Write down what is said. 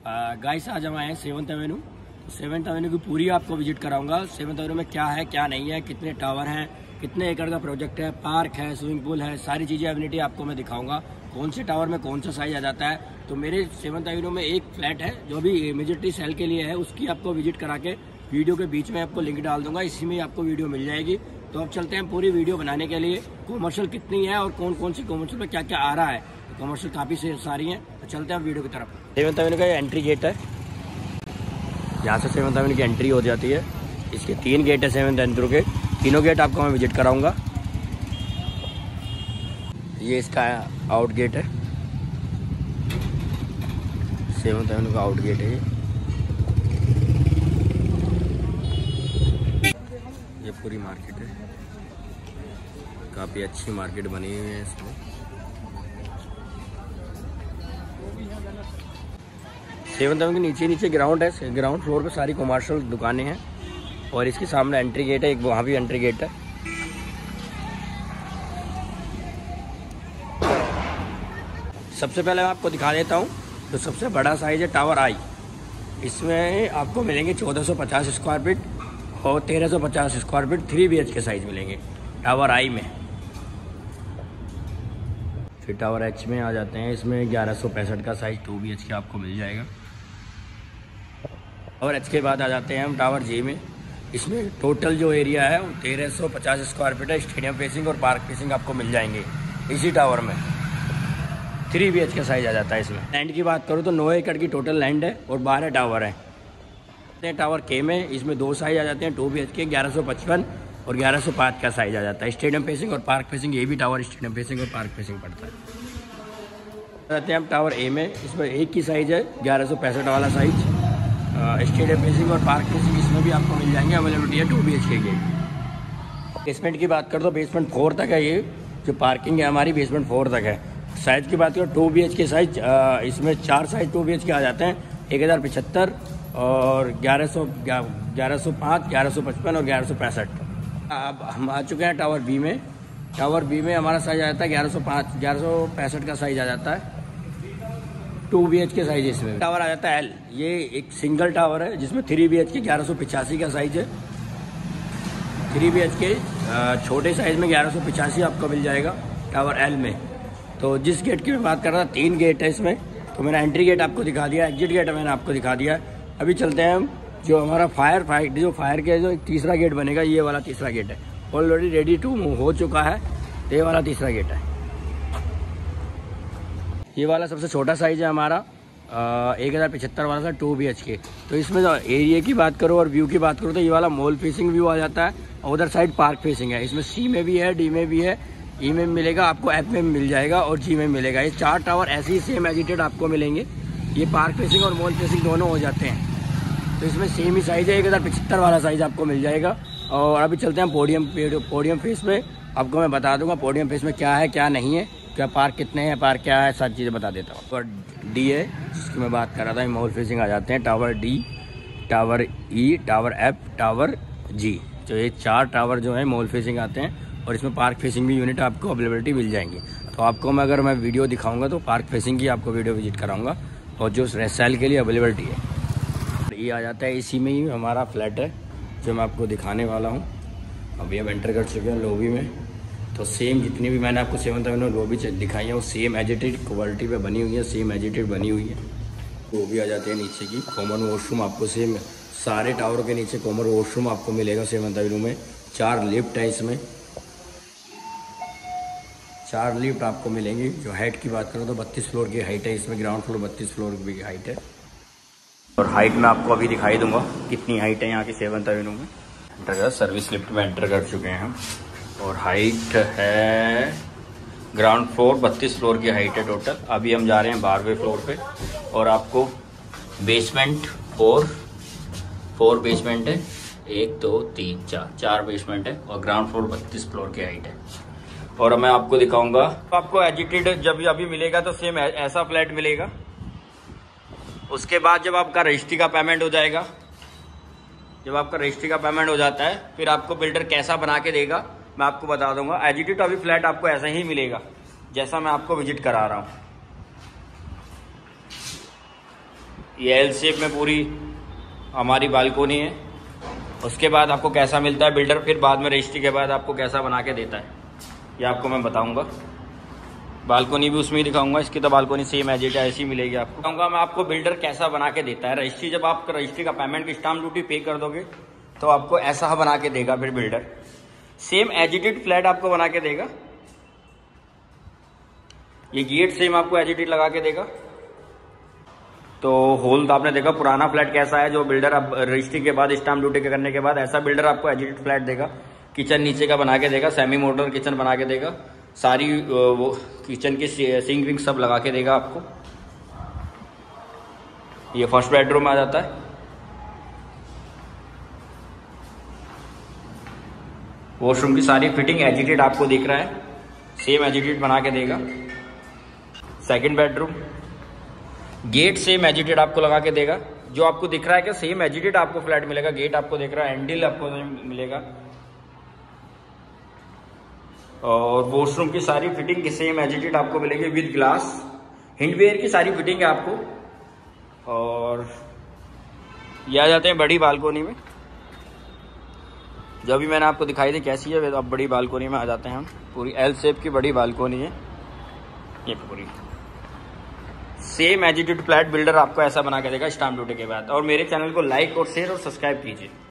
Guys आज हम आए हैं 7th एवेन्यू। 7th एवेन्यू की पूरी आपको विजिट कराऊंगा। 7th एवेन्यू में क्या है क्या नहीं है, कितने टावर हैं, कितने एकड़ का प्रोजेक्ट है, पार्क है, स्विमिंग पूल है, सारी चीज़ें एविनिटी आपको मैं दिखाऊंगा। कौन से टावर में कौन सा साइज आ जाता है। तो मेरे 7th एवेन्यू में एक फ्लैट है जो भी इमीडिएटली सेल के लिए है, उसकी आपको विजिट करा के वीडियो के बीच में आपको लिंक डाल दूंगा, इसी में आपको वीडियो मिल जाएगी। तो अब चलते हैं पूरी वीडियो बनाने के लिए। कॉमर्शियल कितनी है और कौन कौन सी कॉमर्शियल में क्या क्या आ रहा है। कॉमर्शियल काफ़ी सारी हैं, तो चलते हैं वीडियो की तरफ। 7th एवेन्यू का एंट्री गेट है, यहाँ से 7th एवेन्यू की एंट्री हो जाती है। इसके 3 गेट है 7th एवेन्यू के, तीनों गेट आपको मैं विजिट कराऊंगा। ये इसका आउट गेट है, 7th एवेन्यू का आउट गेट है ये पूरी मार्केट है, काफ़ी अच्छी मार्केट बनी हुई है इसमें। 7th एवेन्यू के नीचे ग्राउंड है, ग्राउंड फ्लोर पे सारी कॉमर्शियल दुकानें हैं और इसके सामने एंट्री गेट है, एक वहाँ भी एंट्री गेट है। सबसे पहले मैं आपको दिखा देता हूँ तो सबसे बड़ा साइज है टावर आई। इसमें आपको मिलेंगे 1450 स्क्वायर फीट और 1350 स्क्वायर फीट 3 BHK साइज मिलेंगे टावर आई में। फिर टावर एच में आ जाते हैं, इसमें 1165 का साइज 2 BHK आपको मिल जाएगा। और एच के बाद आ जाते हैं हम टावर जे में। इसमें टोटल जो एरिया है वो 1350 स्क्वायर फीट है, स्टेडियम फेसिंग और पार्क फेसिंग आपको मिल जाएंगे इसी टावर में। 3 BHK साइज आ जाता है इसमें। लैंड की बात करूँ तो 9 एकड़ की टोटल लैंड है और 12 टावर है। टावर के में इसमें 2 साइज आ जाते हैं, 2 BHK 1155 और 1105 का साइज आ जाता है। स्टेडियम फेसिंग और पार्क फेसिंग, ये भी टावर स्टेडियम फेसिंग और पार्क फेसिंग पड़ता है। रहते हैं हम टावर ए में, इसमें एक ही साइज है 1165 वाला साइज। स्टेडियम फेसिंग और पार्क फेसिंग इसमें भी आपको मिल जाएंगे, अवेलेबिलिटी है 2 BHK की। बेसमेंट की बात करो तो बेसमेंट 4 तक है, ये जो पार्किंग है हमारी बेसमेंट 4 तक है। साइज की बात करो 2 BHK साइज, इसमें 4 साइज 2 BHK आ जाते हैं, 1075 और 1105, 1155 और 1165। अब हम आ चुके हैं टावर बी में। टावर बी में हमारा साइज आ जाता है 1165 का साइज आ जाता है, 2 BHK साइज। इसमें टावर आ जाता है एल, ये एक सिंगल टावर है जिसमें 3 BHK 1185 का साइज है। 3 BHK छोटे साइज में 1185 आपको मिल जाएगा टावर एल में। तो जिस गेट की मैं बात कर रहा था 3 गेट है इसमें, तो मैंने एंट्री गेट आपको दिखा दिया, एग्जिट गेट मैंने आपको दिखा दिया। अभी चलते हैं हम जो हमारा फायर के जो तीसरा गेट बनेगा, ये वाला तीसरा गेट है, ऑलरेडी रेडी टू मूव हो चुका है। ये वाला तीसरा गेट है, ये वाला सबसे छोटा साइज है हमारा, 1075 वाला था 2 BHK। तो इसमें जो एरिया की बात करो और व्यू की बात करो तो ये वाला मॉल फेसिंग व्यू आ जाता है और उधर साइड पार्क फेसिंग है। इसमें सी में भी है, डी में भी है, ई में मिलेगा आपको, एफ में मिल जाएगा और जी में मिलेगा। ये 4 टावर ऐसे ही सेम एजिटेड आपको मिलेंगे। ये पार्क फेसिंग और मॉल फेसिंग दोनों हो जाते हैं, तो इसमें सेम ही साइज है, 1075 वाला साइज आपको मिल जाएगा। और अभी चलते हैं पोडियम फेस पे, आपको मैं बता दूंगा पोडियम फेस में क्या है क्या नहीं है, क्या पार्क कितने हैं, पार्क क्या है, सारी चीज़ें बता देता हूँ। और डी है जिसकी मैं बात कर रहा था, मॉल फेसिंग आ जाते हैं tower D, tower E, tower F, tower G. तो ये 4 टावर जो है मॉल फेसिंग आते हैं और इसमें पार्क फेसिंग भी यूनिट आपको अवेलेबिलिटी मिल जाएंगी। तो आपको मैं अगर मैं वीडियो दिखाऊंगा तो पार्क फेसिंग की आपको वीडियो विजिट कराऊंगा और जो सेल के लिए अवेलेबिलिटी है। ये आ जाता है, इसी में ही हमारा फ्लैट है जो मैं आपको दिखाने वाला हूँ। अभी हम एंटर कर चुके हैं लॉबी में। तो सेम जितनी भी मैंने आपको 7th एवेन्यू लॉबी दिखाई है वो सेम एजिटेड क्वालिटी पे बनी हुई है, सेम एजिटेड बनी हुई है। वो भी आ जाते हैं नीचे की। कॉमन वॉशरूम आपको सेम सारे टावर के नीचे कॉमन वॉशरूम आपको मिलेगा 7th एवेन्यू में। 4 लिफ्ट है इसमें, 4 लिफ्ट आपको मिलेंगी। जो हाइट की बात करूँ तो 32 फ्लोर की हाइट है इसमें, ग्राउंड फ्लोर 32 फ्लोर की हाइट है। और हाइट में आपको अभी दिखाई दूंगा कितनी हाइट है यहाँ की 7th एवेन्यू में। सर्विस लिफ्ट में एंटर कर चुके हैं हम और हाइट है ग्राउंड फ्लोर 32 फ्लोर की हाइट है टोटल। अभी हम जा रहे हैं 12वें फ्लोर पे और आपको बेसमेंट 4 बेसमेंट है, 1 2 3 4 बेसमेंट है और ग्राउंड फ्लोर 32 फ्लोर की हाइट है। और मैं आपको दिखाऊंगा, आपको एजिटेड जब अभी मिलेगा तो सेम ऐसा फ्लैट मिलेगा। उसके बाद जब आपका रजिस्ट्री का पेमेंट हो जाएगा, जब आपका रजिस्ट्री का पेमेंट हो जाता है फिर आपको बिल्डर कैसा बना के देगा मैं आपको बता दूंगा। एजिटेड अभी फ्लैट आपको ऐसा ही मिलेगा जैसा मैं आपको विजिट करा रहा हूँ। ये एल शेप में पूरी हमारी बालकोनी है। उसके बाद आपको कैसा मिलता है बिल्डर, फिर बाद में रजिस्ट्री के बाद आपको कैसा बना के देता है ये आपको मैं बताऊंगा। बालकोनी भी उसमें ही दिखाऊंगा। इसकी तो बालकोनी सेम एज इट है ऐसी मिलेगी आपको। बताऊंगा मैं आपको बिल्डर कैसा बना के देता है। रजिस्ट्री जब आप रजिस्ट्री का पेमेंट की स्टाम्प ड्यूटी पे कर दोगे तो आपको ऐसा बना के देगा फिर बिल्डर। सेम एजिटेड फ्लैट आपको बना के देगा। ये गेट सेम आपको एजिटेड लगा के देगा। तो होल तो आपने देखा पुराना फ्लैट कैसा है, जो बिल्डर अब रजिस्ट्री के बाद स्टाम्प ड्यूटी करने के बाद ऐसा बिल्डर आपको एजिटेड फ्लैट देगा। किचन नीचे का बना के देगा, सेमी मॉडर्न किचन बना के देगा। सारी वो किचन की सिंक विंक सब लगा के देगा आपको। ये फर्स्ट बेडरूम आ जाता है। वॉशरूम की सारी फिटिंग एजिटेड आपको दिख रहा है, सेम एजिटेड बना के देगा। Second bedroom, gate same attached आपको लगा के देगा। जो आपको दिख रहा है कि सेम एजिटेड आपको फ्लैट मिलेगा। गेट आपको दिख रहा है, हैंडल आपको मिलेगा। और वॉशरूम की सारी फिटिंग की सेम एजिटेड आपको मिलेगी विद ग्लास। हिंडवेयर की सारी फिटिंग है आपको। और ये आ जाते हैं बड़ी बालकोनी में। जो भी मैंने आपको दिखाई दी कैसी है, अब बड़ी बालकोनी में आ जाते हैं हम। पूरी एल शेप की बड़ी बालकोनी है ये पूरी। सेम एजिटेड फ्लैट बिल्डर आपको ऐसा बना के देगा स्टाम्प ड्यूटी के बाद। और मेरे चैनल को लाइक और शेयर और सब्सक्राइब कीजिए।